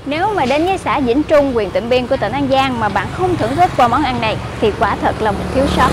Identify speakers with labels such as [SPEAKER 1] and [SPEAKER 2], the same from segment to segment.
[SPEAKER 1] Nếu mà đến với xã Vĩnh Trung, huyện Tịnh Biên của tỉnh An Giang mà bạn không thưởng thức qua món ăn này thì quả thật là một thiếu sót.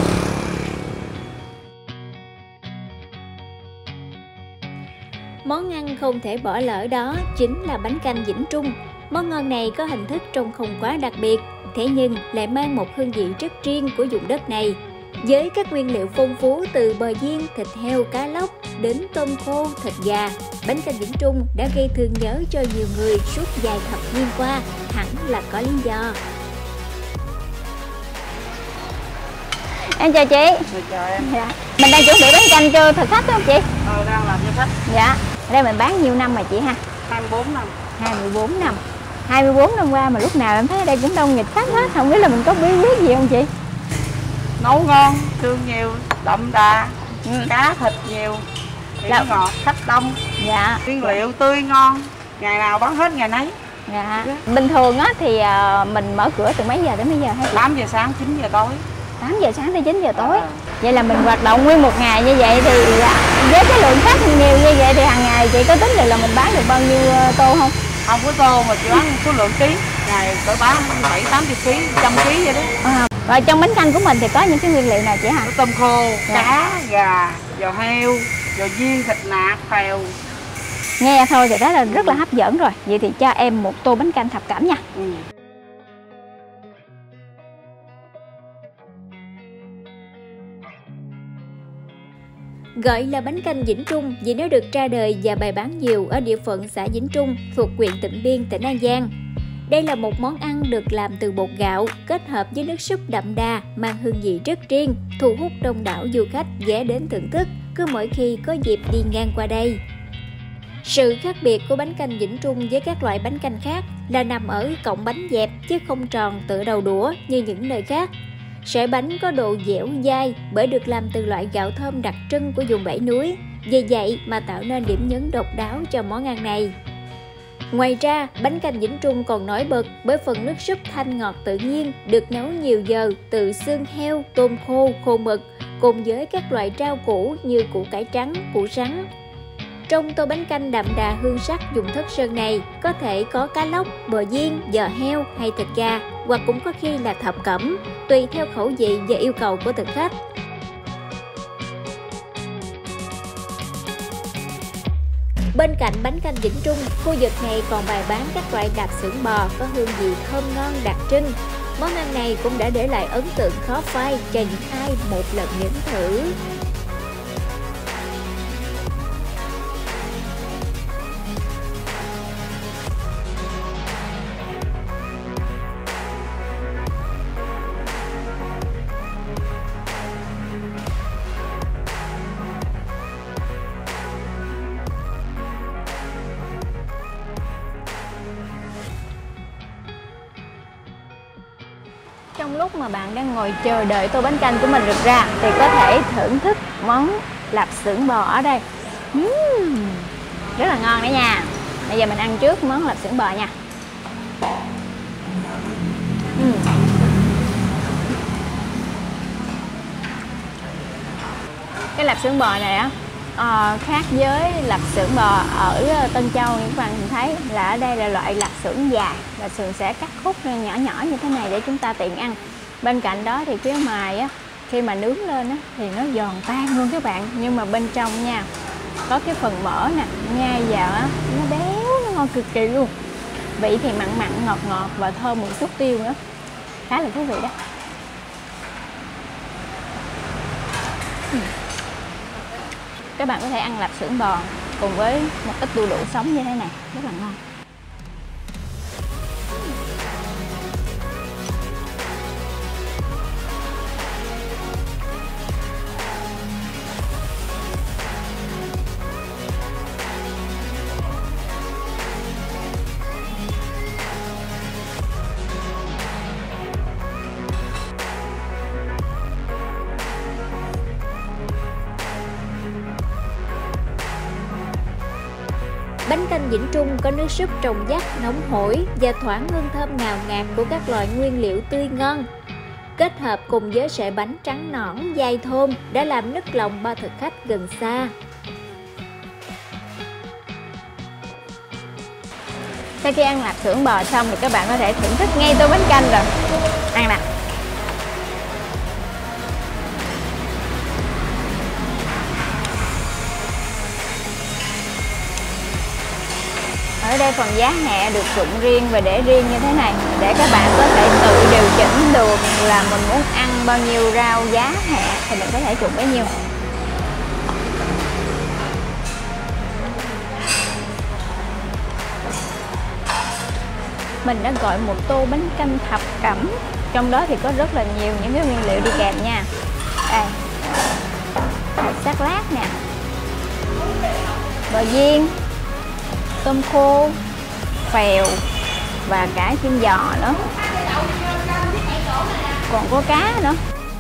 [SPEAKER 2] Món ăn không thể bỏ lỡ đó chính là bánh canh Vĩnh Trung. Món ngon này có hình thức trông không quá đặc biệt, thế nhưng lại mang một hương vị rất riêng của vùng đất này. Với các nguyên liệu phong phú từ bò viên, thịt heo, cá lóc đến tôm khô, thịt gà, bánh canh Vĩnh Trung đã gây thương nhớ cho nhiều người suốt vài thập niên qua, hẳn là có lý do.
[SPEAKER 1] Em chào chị.
[SPEAKER 3] Chào em.
[SPEAKER 1] Dạ. Mình đang chuẩn bị bánh canh cho thực khách đúng không chị?
[SPEAKER 3] Đang làm cho khách.
[SPEAKER 1] Dạ. Ở đây mình bán nhiêu năm mà chị ha?
[SPEAKER 3] 24 năm.
[SPEAKER 1] 24 năm. 24 năm qua mà lúc nào em thấy ở đây cũng đông nghịch khách hết. Không biết là mình có bí quyết gì không chị?
[SPEAKER 3] Nấu ngon, xương nhiều, đậm đà, cá thịt nhiều, thịt ngọt, khách đông.
[SPEAKER 1] Dạ.
[SPEAKER 3] Nguyên liệu tươi ngon, ngày nào bán hết ngày nấy.
[SPEAKER 1] Dạ. Bình thường á thì mình mở cửa từ mấy giờ đến mấy giờ hay?
[SPEAKER 3] 8 giờ sáng, 9 giờ tối.
[SPEAKER 1] 8 giờ sáng tới 9 giờ tối. Vậy là mình hoạt động nguyên một ngày như vậy thì với cái lượng khách nhiều như vậy thì hàng ngày chị có tính được là mình bán được bao nhiêu tô không?
[SPEAKER 3] Không có tô mà chỉ bán số lượng ký. Ngày cỡ bán 7-80 kg, 100 kg vậy đó.
[SPEAKER 1] Rồi trong bánh canh của mình thì có những cái nguyên liệu nào chị hả?
[SPEAKER 3] Có tôm khô, cá, gà, giò heo, giò viên, thịt nạc, phèo.
[SPEAKER 1] Nghe thôi thì đó là rất là hấp dẫn rồi. Vậy thì cho em một tô bánh canh thập cẩm nha.
[SPEAKER 2] Gọi là bánh canh Vĩnh Trung vì nó được ra đời và bày bán nhiều ở địa phận xã Vĩnh Trung thuộc huyện Tịnh Biên, tỉnh An Giang. Đây là một món ăn được làm từ bột gạo kết hợp với nước súp đậm đà mang hương vị rất riêng, thu hút đông đảo du khách ghé đến thưởng thức cứ mỗi khi có dịp đi ngang qua đây. Sự khác biệt của bánh canh Vĩnh Trung với các loại bánh canh khác là nằm ở cọng bánh dẹp chứ không tròn tựa đầu đũa như những nơi khác. Sợi bánh có độ dẻo dai bởi được làm từ loại gạo thơm đặc trưng của vùng bảy núi, vì vậy mà tạo nên điểm nhấn độc đáo cho món ăn này. Ngoài ra, bánh canh Vĩnh Trung còn nổi bật bởi phần nước súp thanh ngọt tự nhiên được nấu nhiều giờ từ xương heo, tôm khô, khô mực cùng với các loại rau củ như củ cải trắng, củ sắn. Trong tô bánh canh đậm đà hương sắc dùng thất sơn này có thể có cá lóc, bò viên, giò heo hay thịt gà, hoặc cũng có khi là thập cẩm, tùy theo khẩu vị và yêu cầu của thực khách. Bên cạnh bánh canh Vĩnh Trung, khu vực này còn bày bán các loại lạp xưởng bò có hương vị thơm ngon đặc trưng. Món ăn này cũng đã để lại ấn tượng khó phai cho những ai một lần nếm thử.
[SPEAKER 1] Trong lúc mà bạn đang ngồi chờ đợi tô bánh canh của mình được ra thì có thể thưởng thức món lạp xưởng bò ở đây. Rất là ngon đấy nha. Bây giờ mình ăn trước món lạp xưởng bò nha. Cái lạp xưởng bò này á khác với lạp xưởng bò ở Tân Châu, như các bạn nhìn thấy là ở đây là loại lạp xưởng dài, lạp xưởng sẽ cắt khúc nhỏ nhỏ như thế này để chúng ta tiện ăn. Bên cạnh đó thì phía ngoài á, khi mà nướng lên á thì nó giòn tan luôn các bạn, nhưng mà bên trong nha có cái phần mỡ nè, nhai vào á nó béo, nó ngon cực kỳ luôn. Vị thì mặn mặn, ngọt ngọt và thơm một chút tiêu nữa, khá là thú vị đó. Các bạn có thể ăn lạp xưởng bò cùng với một ít đu đủ sống như thế này, rất là ngon.
[SPEAKER 2] Bánh canh Vĩnh Trung có nước súp trồng dắt nóng hổi và thoảng hương thơm ngào ngạt của các loại nguyên liệu tươi ngon. Kết hợp cùng với sợi bánh trắng nõn dai thơm đã làm nức lòng bao thực khách gần xa.
[SPEAKER 1] Sau khi ăn lạp xưởng bò xong thì các bạn có thể thưởng thức ngay tô bánh canh rồi. Ăn nè. Ở đây phần giá hẹ được trụng riêng và để riêng như thế này để các bạn có thể tự điều chỉnh được là mình muốn ăn bao nhiêu rau giá hẹ thì mình có thể trụng bấy nhiêu. Mình đã gọi một tô bánh canh thập cẩm, trong đó thì có rất là nhiều những cái nguyên liệu đi kèm nha. Đây, salad lát nè, bò viên, tôm khô, phèo và cả chim giò nữa, còn có cá nữa.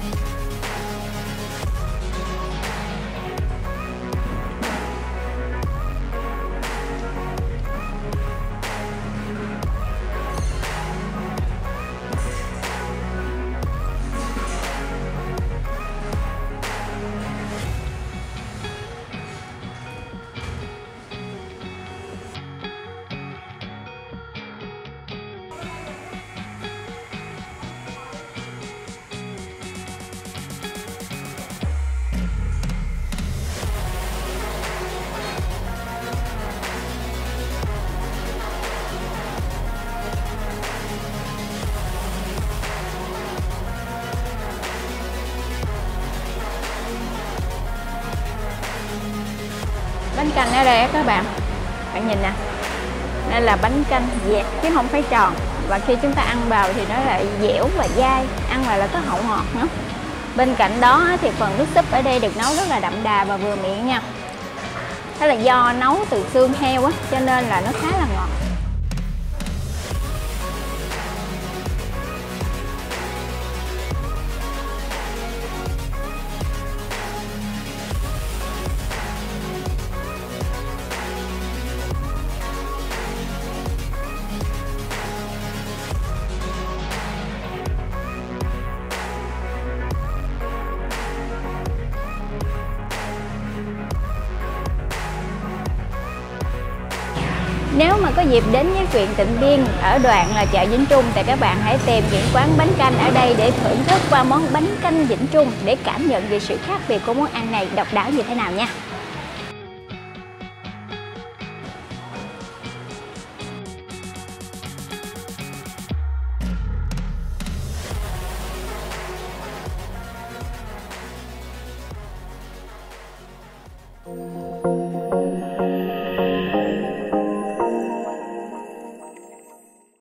[SPEAKER 1] Bánh canh ở đây các bạn nhìn nè, đây là bánh canh dẹt chứ không phải tròn, và khi chúng ta ăn vào thì nó lại dẻo và dai, ăn là có hậu ngọt nữa. Bên cạnh đó thì phần nước súp ở đây được nấu rất là đậm đà và vừa miệng nha. Thế là do nấu từ xương heo á cho nên là nó khá là ngọt. Nếu mà có dịp đến với huyện Tịnh Biên ở đoạn là chợ Vĩnh Trung thì các bạn hãy tìm những quán bánh canh ở đây để thưởng thức qua món bánh canh Vĩnh Trung để cảm nhận về sự khác biệt của món ăn này độc đáo như thế nào nha.